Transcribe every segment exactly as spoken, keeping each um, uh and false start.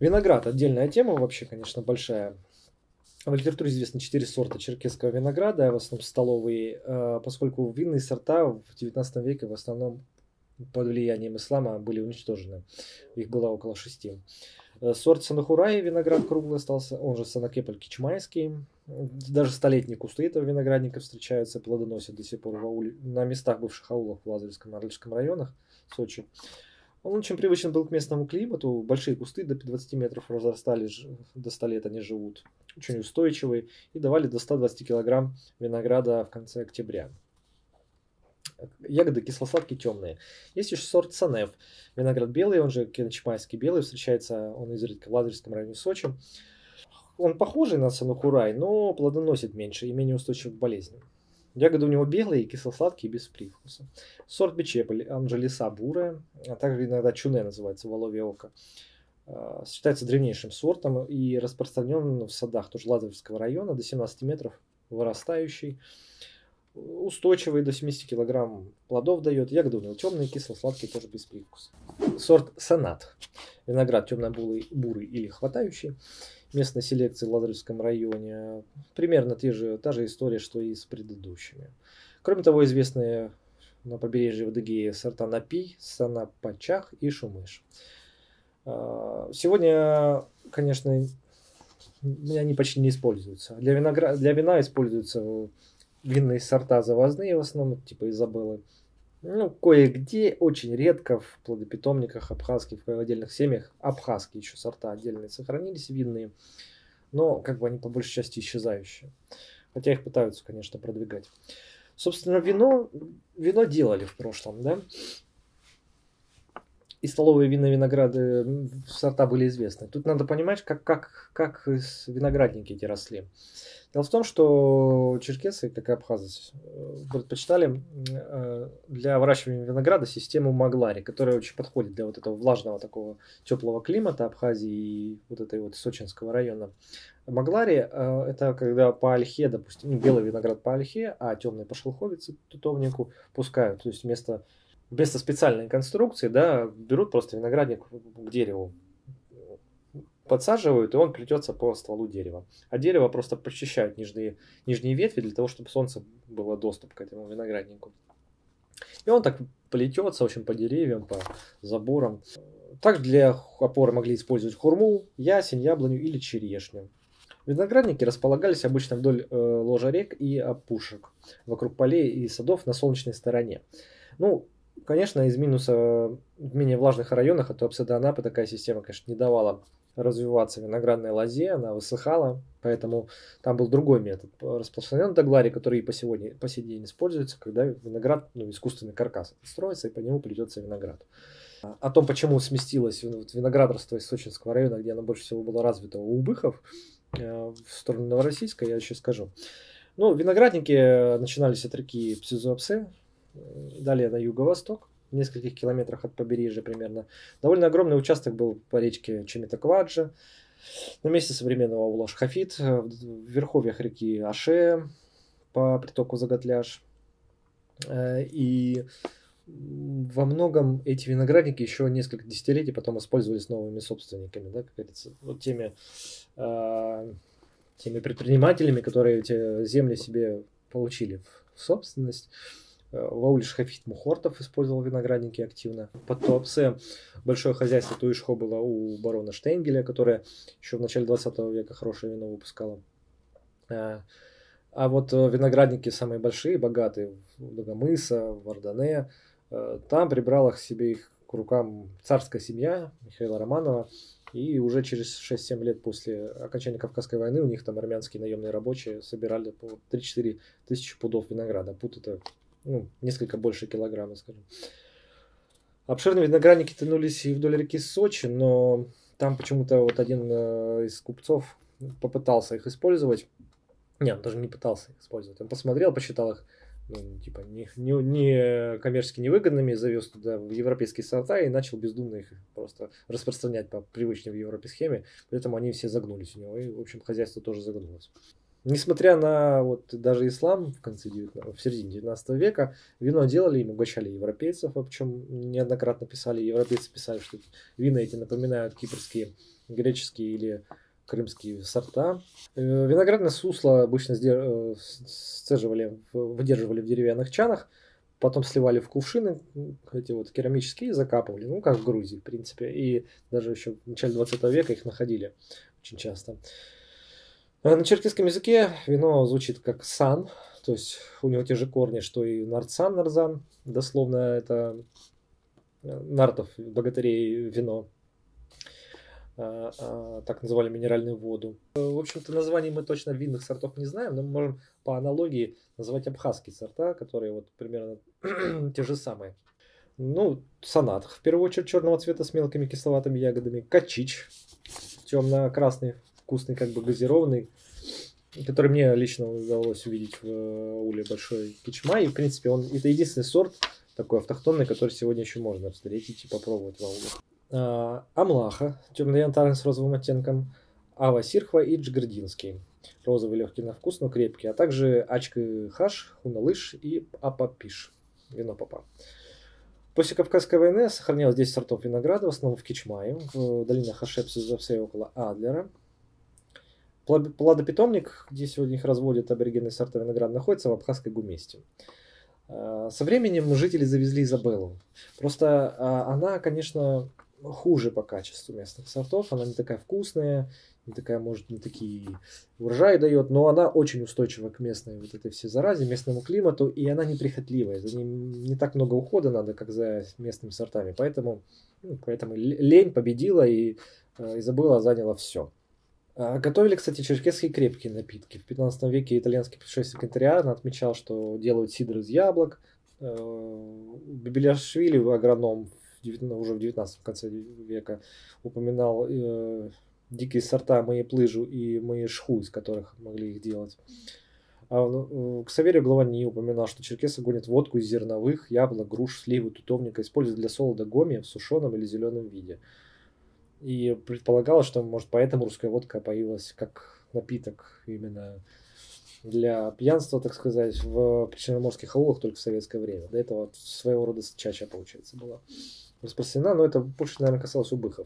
Виноград отдельная тема вообще, конечно, большая. В литературе известно четыре сорта черкесского винограда, в основном столовые, э, поскольку винные сорта в девятнадцатом веке в основном под влиянием ислама были уничтожены. Их было около шести. Э, Сорт Санахурай, виноград круглый остался, он же Санакеполь кичмайский. Даже столетние кусты этого виноградника встречаются, плодоносят до сих пор в ауле, на местах бывших аулов в Лазаревском и Орловском районах Сочи. Он очень привычен был к местному климату. Большие кусты до двадцати метров разрастали, до ста лет они живут. Очень устойчивые и давали до ста двадцати килограмм винограда в конце октября. Ягоды кисло-сладкие, темные. Есть еще сорт Санев. Виноград белый, он же кенчмайский белый. Встречается он изредка в Лазаревском районе Сочи. Он похожий на Санахурай, но плодоносит меньше и менее устойчив к болезням. Ягоды у него белые, кисло-сладкие, без привкуса. Сорт Бичеполь, он же лиса бурая, а также иногда чуне называется, воловье око. Считается древнейшим сортом и распространен в садах тоже Лазаревского района, до семнадцати метров вырастающий. Устойчивый, до семидесяти килограмм плодов дает. Ягоды у него темные, кисло-сладкие, тоже без привкуса. Сорт Санат. Виноград темно-бурый бурый или хватающий. Местной селекции в Лазаревском районе. Примерно те же, та же история, что и с предыдущими. Кроме того, известные на побережье в Адыгее сорта Напи, Санапачах и Шумыш. Сегодня, конечно, они почти не используются. Для, виноград... Для вина используются винные сорта завозные, в основном, типа Изабеллы. Ну, кое-где, очень редко, в плодопитомниках абхазских, в отдельных семьях, абхазские еще сорта отдельные сохранились, винные, но как бы они по большей части исчезающие. Хотя их пытаются, конечно, продвигать. Собственно, вино, вино делали в прошлом, да? И столовые винные винограды, сорта были известны. Тут надо понимать, как, как, как виноградники эти росли. Дело в том, что черкесы, как и абхазы, предпочитали для выращивания винограда систему Маглари, которая очень подходит для вот этого влажного такого теплого климата Абхазии и вот этой вот Сочинского района. Маглари – это когда по ольхе, допустим, белый виноград по ольхе, а темный по шелковице тутовнику пускают. То есть вместо, вместо специальной конструкции, да, берут просто виноградник к дереву, подсаживают, и он плетется по стволу дерева. А дерево просто прочищают нижние, нижние ветви для того, чтобы солнце было доступ к этому винограднику. И он так плетется, в общем, по деревьям, по заборам. Также для опоры могли использовать хурму, ясень, яблоню или черешню. Виноградники располагались обычно вдоль э, ложа рек и опушек, вокруг полей и садов на солнечной стороне. Ну, конечно, из минуса в менее влажных районах, а Туапсе до Анапы такая система, конечно, не давала развиваться виноградной лозе, она высыхала, поэтому там был другой метод. Распространен Даглари, который и по, сегодня, по сей день используется, когда виноград, ну, искусственный каркас строится, и по нему плетется виноград. О том, почему сместилось виноградарство из Сочинского района, где оно больше всего было развито у Убыхов, в сторону Новороссийска, я еще скажу. Ну, виноградники начинались от реки Псизуапсе, далее на юго-восток, в нескольких километрах от побережья примерно. Довольно огромный участок был по речке Чеметакваджа, на месте современного аула Шхафит, в верховьях реки Аше по притоку Заготляж. И во многом эти виноградники еще несколько десятилетий потом использовались новыми собственниками, да, как говорится, вот теми, э, теми предпринимателями, которые эти земли себе получили в собственность. В ауле Шхафит Мухортов использовал виноградники активно. Под Туапсе большое хозяйство Туишхо было у барона Штейнгеля, которое еще в начале двадцатого века хорошее вино выпускало. А вот виноградники самые большие, богатые, в Дагомыса, в Ардане, там прибрала к себе их к рукам царская семья Михаила Романова. И уже через шесть-семь лет после окончания Кавказской войны у них там армянские наемные рабочие собирали по три-четыре тысячи пудов винограда. Пуд это, ну, несколько больше килограмма, скажем. Обширные виноградники тянулись и вдоль реки Сочи, но там почему-то вот один из купцов попытался их использовать. Нет, он даже не пытался их использовать. Он посмотрел, посчитал их, ну, типа, не, не, не коммерчески невыгодными, завез туда в европейские сорта и начал бездумно их просто распространять по привычной в Европе схеме. Поэтому они все загнулись у него. И, в общем, хозяйство тоже загнулось. Несмотря на вот даже ислам в конце девятнадцатого, в середине девятнадцатого века, вино делали, им угощали европейцев, о чем неоднократно писали. Европейцы писали, что вина эти напоминают кипрские греческие или крымские сорта. Виноградное сусло обычно сцеживали, выдерживали в деревянных чанах, потом сливали в кувшины, эти вот керамические, и закапывали, ну, как в Грузии, в принципе. И даже еще в начале двадцатого века их находили очень часто. На черкесском языке вино звучит как сан, то есть у него те же корни, что и нарцан, нарзан. Дословно это нартов, богатырей вино. Так называли минеральную воду. В общем-то, названий мы точно винных сортов не знаем, но мы можем по аналогии называть абхазские сорта, которые вот примерно те же самые. Ну, санат, в первую очередь, черного цвета с мелкими кисловатыми ягодами. Качич, темно-красный, вкусный, как бы газированный, который мне лично удалось увидеть в уле Большой Кичмай. И, в принципе, он это единственный сорт такой автохтонный, который сегодня еще можно встретить и попробовать в ауле. А, амлаха, темно-янтарный с розовым оттенком. Ава сирхва и джгардинский. Розовый, легкий на вкус, но крепкий. А также ачка хаш, хуналыш и апапиш. Вино папа. После Кавказской войны сохранилось десять сортов винограда, в основном в Кичмае, в долинах Хашепса, Завсе около Адлера. Плодопитомник, где сегодня их разводят аборигенные сорта винограда, находится в Абхазской Гуместе. Со временем жители завезли Изабеллу. Просто она, конечно, хуже по качеству местных сортов. Она не такая вкусная, не такая, может, не такие урожаи дает, но она очень устойчива к местной вот этой всей заразе, местному климату, и она неприхотливая. За ней не так много ухода надо, как за местными сортами. Поэтому, ну, поэтому лень победила, и Изабелла заняла все. Готовили, кстати, черкесские крепкие напитки. В пятнадцатом веке итальянский путешественник Интериан отмечал, что делают сидр из яблок. Бибелиашвили, агроном, уже в девятнадцатом конце века, упоминал э, дикие сорта маеплыжу и маешху, из которых могли их делать. А э, Ксаверию Главани упоминал, что черкесы гонят водку из зерновых, яблок, груш, сливы, тутовника, используют для солода гоми в сушеном или зеленом виде. И предполагалось, что, может, поэтому русская водка появилась как напиток именно для пьянства, так сказать, в причерноморских аулах только в советское время. До этого вот своего рода чача, получается, была распространена, но это больше, наверное, касалось убыхов.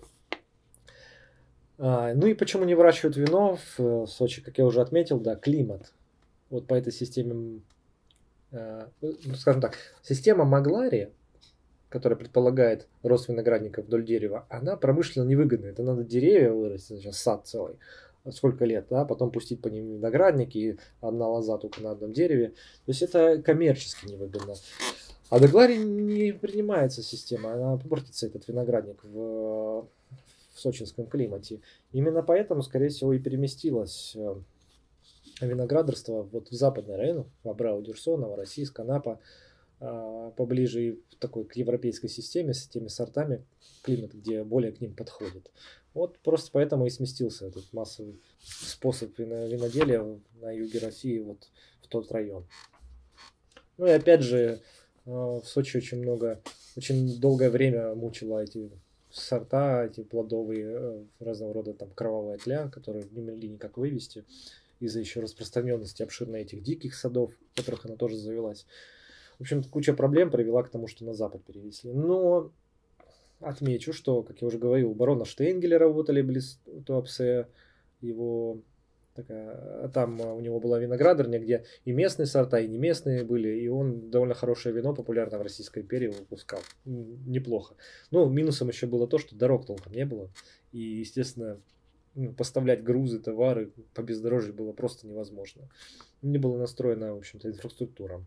А, ну и почему не выращивают вино в Сочи, как я уже отметил, да, климат. Вот по этой системе, э, скажем так, система Маглари, которая предполагает рост виноградников вдоль дерева, она промышленно невыгодна. Это надо деревья вырастить, сейчас сад целый, сколько лет, да, потом пустить по ним виноградники, и одна лоза только на одном дереве. То есть это коммерчески невыгодно. А до Глари не принимается система, она портится, этот виноградник, в, в сочинском климате. Именно поэтому, скорее всего, и переместилось виноградарство вот в западный район, в Абрау-Дюрсо, Новороссийск, Анапа, поближе и такой к европейской системе с теми сортами, климат, где более к ним подходит. Вот просто поэтому и сместился этот массовый способ виноделия на юге России вот в тот район. Ну и опять же, в Сочи очень много, очень долгое время мучила эти сорта, эти плодовые, разного рода там кровавая тля, которые не могли никак вывести из-за еще распространенности обширной этих диких садов, в которых она тоже завелась. В общем, куча проблем привела к тому, что на запад перевезли. Но отмечу, что, как я уже говорил, у барона Штейнгеля работали близ Туапсе, его такая, там у него была виноградарня, где и местные сорта, и не местные были, и он довольно хорошее вино, популярное в Российской империи, выпускал. Неплохо. Ну, минусом еще было то, что дорог толком не было, и, естественно, поставлять грузы, товары по бездорожью было просто невозможно. Не была настроена, в общем-то, инфраструктура.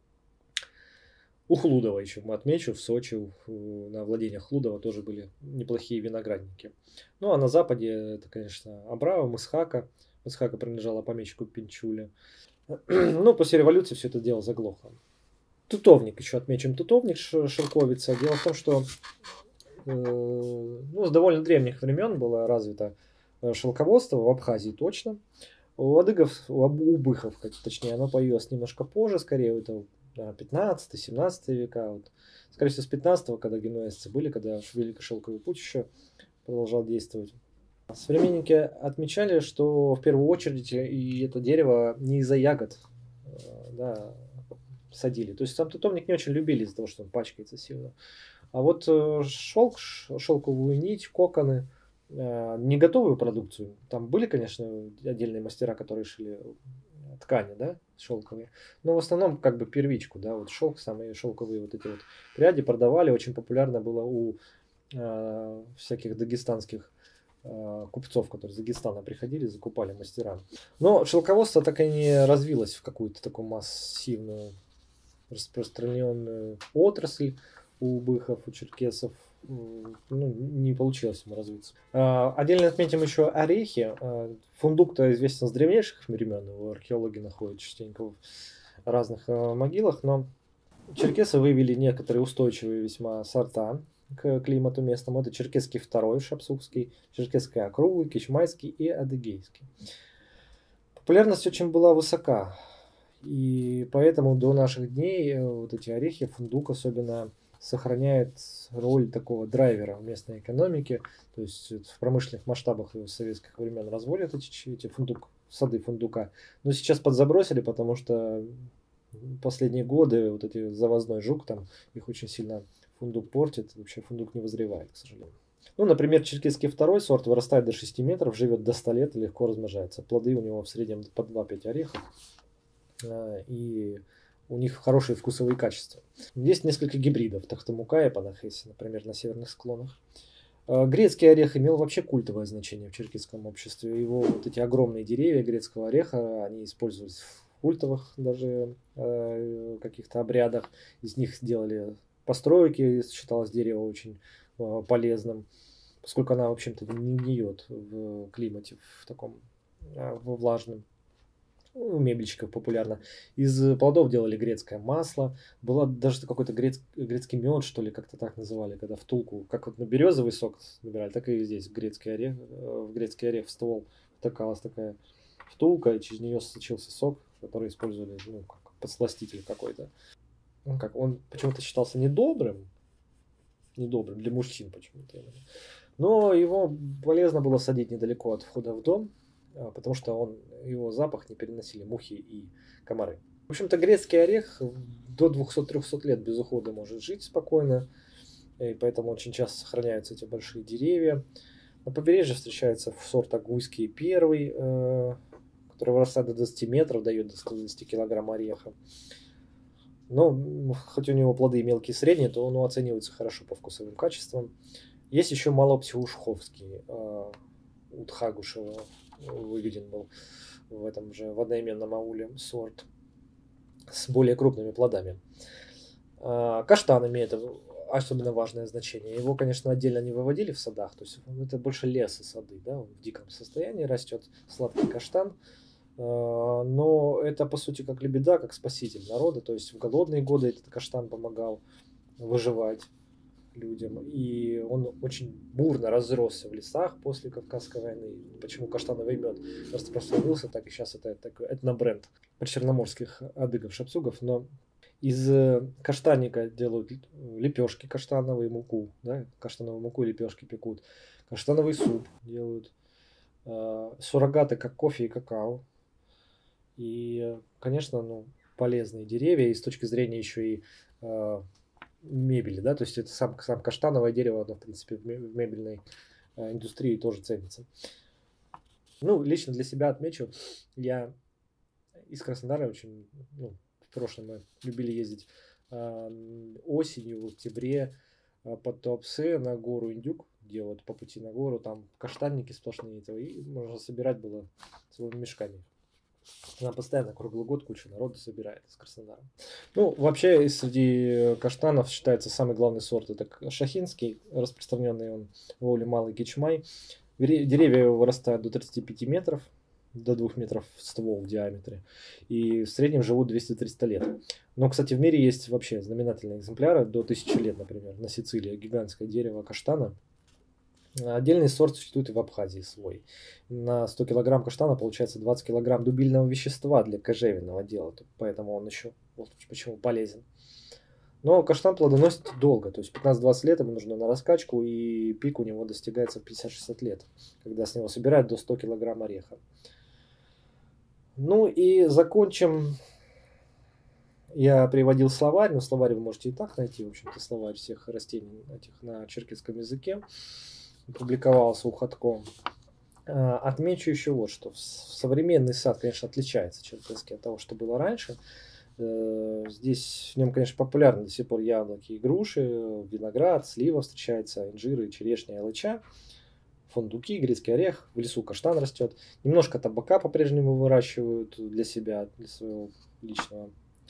У Хлудова еще мы отмечу, в Сочи, на владениях Хлудова тоже были неплохие виноградники. Ну а на западе это, конечно, Абрау, Мысхака. Мысхака принадлежала помещику Пинчуле. Ну, после революции все это дело заглохло. Тутовник еще отмечим. Тутовник Шелковица. Дело в том, что э, ну, с довольно древних времен было развито шелководство, в Абхазии точно. У адыгов, у убыхов, точнее, оно появилось немножко позже, скорее, это пятнадцатый-семнадцатый века. Вот. Скорее всего, с пятнадцатого, когда генуэзцы были, когда Великий Шелковый путь еще продолжал действовать. Современники отмечали, что в первую очередь и это дерево не из-за ягод, да, садили. То есть сам тутовник не очень любили из-за того, что он пачкается сильно. А вот шелк, шелковую нить, коконы, не готовую продукцию. Там были, конечно, отдельные мастера, которые шили ткани, да, шелковые. Но в основном как бы первичку, да, вот шелк, самые шелковые вот эти вот пряди продавали. Очень популярно было у э, всяких дагестанских э, купцов, которые из Дагестана приходили, закупали мастера. Но шелководство так и не развилось в какую-то такую массивную, распространенную отрасль у быхов, у черкесов. Ну, не получилось ему развиться. А, отдельно отметим еще орехи. А, фундук-то известен с древнейших времен, его археологи находят частенько в разных а, могилах, но черкесы выявили некоторые устойчивые весьма сорта к климату местному. Это черкесский второй, шапсукский, черкесский округлый, кичмайский и адыгейский. Популярность очень была высока, и поэтому до наших дней вот эти орехи, фундук особенно, сохраняет роль такого драйвера в местной экономике. То есть в промышленных масштабах с советских времен разводят эти, эти фундук, сады фундука. Но сейчас подзабросили, потому что последние годы вот эти завозной жук, там их очень сильно фундук портит. Вообще фундук не вызревает, к сожалению. Ну, например, черкесский второй сорт вырастает до шести метров, живет до ста лет и легко размножается. Плоды у него в среднем по два-пять орехов. И у них хорошие вкусовые качества. Есть несколько гибридов Тахтамука и Панахеси, например, на северных склонах. Грецкий орех имел вообще культовое значение в черкесском обществе. Его вот эти огромные деревья грецкого ореха, они использовались в культовых даже э, каких-то обрядах. Из них сделали постройки, считалось дерево очень э, полезным, поскольку она, в общем-то, не гниет в климате в таком э, в влажном. У мебельщиков популярно. Из плодов делали грецкое масло. Была даже какой-то грец, грецкий мед, что ли, как-то так называли, когда втулку, как вот на березовый сок набирали, так и здесь грецкий орех, в грецкий орех в ствол втыкалась такая втулка, и через нее сочился сок, который использовали, ну, как подсластитель какой-то. Ну, как, он почему-то считался недобрым, недобрым для мужчин почему-то. Но его полезно было садить недалеко от входа в дом, потому что он, его запах не переносили мухи и комары. В общем-то, грецкий орех до двухсот-трехсот лет без ухода может жить спокойно, и поэтому очень часто сохраняются эти большие деревья. На побережье встречается сорт агуйский первый, который вырастает до двадцати метров, дает до ста двадцати килограмм ореха. Но хоть у него плоды мелкие и средние, то он оценивается хорошо по вкусовым качествам. Есть еще малопсиушховский, у Тхагушева выведен был в этом же в одноименном ауле сорт с более крупными плодами. Каштан имеет особенно важное значение. Его, конечно, отдельно не выводили в садах, то есть это больше лес и сады, да, он в диком состоянии растет сладкий каштан, но это по сути как лебеда, как спаситель народа, то есть в голодные годы этот каштан помогал выживать людям, и он очень бурно разросся в лесах после Кавказской войны. Почему каштановый мед распространился, так и сейчас это такой этнобренд черноморских адыгов-шапсугов. Но из каштанника делают лепешки каштановые, муку, да, каштановую муку и лепешки пекут, каштановый суп делают, суррогаты как кофе и какао. И, конечно, ну, полезные деревья, и с точки зрения еще и мебели, да, то есть это сам, сам каштановое дерево, оно, в принципе, в мебельной э, индустрии тоже ценится. Ну, лично для себя отмечу, я из Краснодара очень, ну, в прошлом мы любили ездить э, осенью, в октябре э, под Туапсе на гору Индюк, где вот по пути на гору, там каштанники сплошные, и можно собирать было целыми мешками. Она постоянно круглый год куча народу собирает из Краснодара. Ну, вообще, среди каштанов считается самый главный сорт. Это шахинский, распространенный он в ауле Малый Кичмай. Деревья его вырастают до тридцати пяти метров, до двух метров ствол в диаметре. И в среднем живут двести-триста лет. Но, кстати, в мире есть вообще знаменательные экземпляры до тысячи лет, например. На Сицилии гигантское дерево каштана. Отдельный сорт существует и в Абхазии свой. На сто килограмм каштана получается двадцать килограмм дубильного вещества для кожевенного дела. Поэтому он еще вот почему полезен. Но каштан плодоносит долго. То есть пятнадцать-двадцать лет ему нужно на раскачку. И пик у него достигается в пятьдесят-шестьдесят лет. Когда с него собирают до ста килограмм ореха. Ну и закончим. Я приводил словарь. Но словарь вы можете и так найти. В общем-то словарь всех растений этих на черкесском языке. публиковался уходком. Отмечу еще вот что. Современный сад, конечно, отличается черкесский от того, что было раньше. Здесь в нем, конечно, популярны до сих пор яблоки и груши, виноград, слива встречается, инжиры, черешня, алыча, фундуки, грецкий орех, в лесу каштан растет. Немножко табака по-прежнему выращивают для себя, для своего личного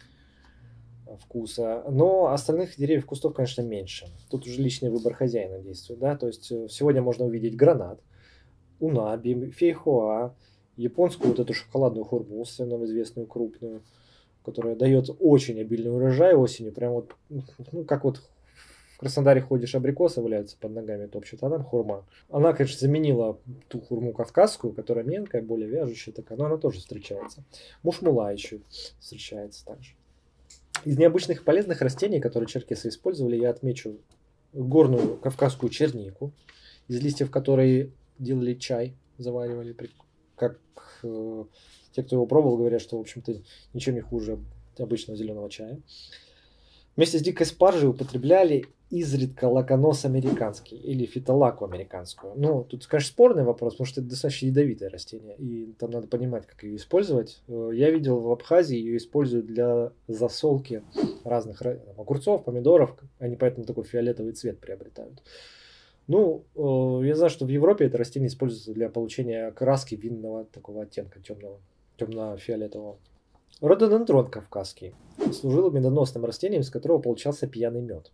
вкуса. Но остальных деревьев, кустов, конечно, меньше. Тут уже личный выбор хозяина действует. Да? То есть сегодня можно увидеть гранат, унаби, фейхоа, японскую вот эту шоколадную хурму, в основном известную крупную, которая дает очень обильный урожай осенью. Прям вот, ну, как вот в Краснодаре ходишь, абрикосы валяются под ногами, топчут, а там хурма. Она, конечно, заменила ту хурму кавказскую, которая мелкая, более вяжущая такая, но она тоже встречается. Мушмула еще встречается также. Из необычных полезных растений, которые черкесы использовали, я отмечу горную кавказскую чернику, из листьев которой делали чай, заваривали, как э, те, кто его пробовал, говорят, что, в общем-то, ничем не хуже обычного зеленого чая. Вместе с дикой спаржей употребляли изредка лаконос американский или фитолаку американскую. Ну, тут, конечно, спорный вопрос, потому что это достаточно ядовитое растение, и там надо понимать, как ее использовать. Я видел в Абхазии, ее используют для засолки разных там, огурцов, помидоров, они поэтому такой фиолетовый цвет приобретают. Ну, я знаю, что в Европе это растение используется для получения краски винного такого оттенка, темного, темно-фиолетового. Рододендрон кавказский служил медоносным растением, из которого получался пьяный мед.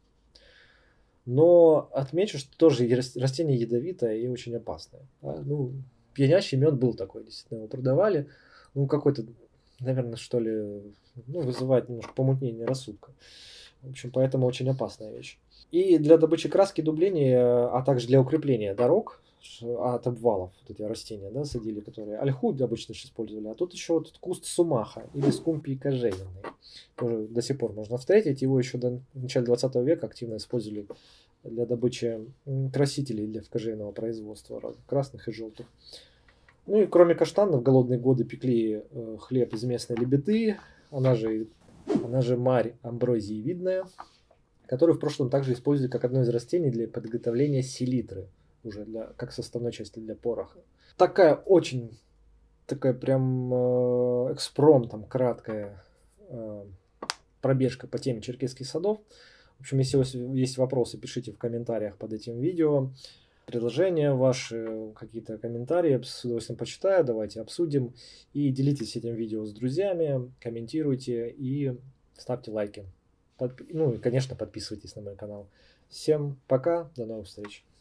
Но отмечу, что тоже растение ядовитое и очень опасное. Ну, пьянящий мед был такой, действительно, его продавали. Ну, какой-то, наверное, что ли, ну, вызывает немножко помутнение рассудка. В общем, поэтому очень опасная вещь. И для добычи краски, дубления, а также для укрепления дорог от обвалов, вот эти растения, да, садили, которые ольху обычно использовали, а тут еще вот куст сумаха или скумпий кожевенный. Тоже до сих пор можно встретить, его еще до начала двадцатого века активно использовали для добычи красителей для кожевенного производства, разных, красных и желтых. Ну и кроме каштана в голодные годы пекли хлеб из местной лебеды, она же, она же марь амброзиевидная, которую в прошлом также использовали как одно из растений для подготовления селитры, уже для, как составной части для пороха. Такая очень, такая прям э, экспромтом краткая э, пробежка по теме черкесских садов. В общем, если у вас есть вопросы, пишите в комментариях под этим видео. Предложения ваши, какие-то комментарии, с удовольствием почитаю, давайте обсудим. И делитесь этим видео с друзьями, комментируйте и ставьте лайки. Подп... Ну и, конечно, подписывайтесь на мой канал. Всем пока, до новых встреч.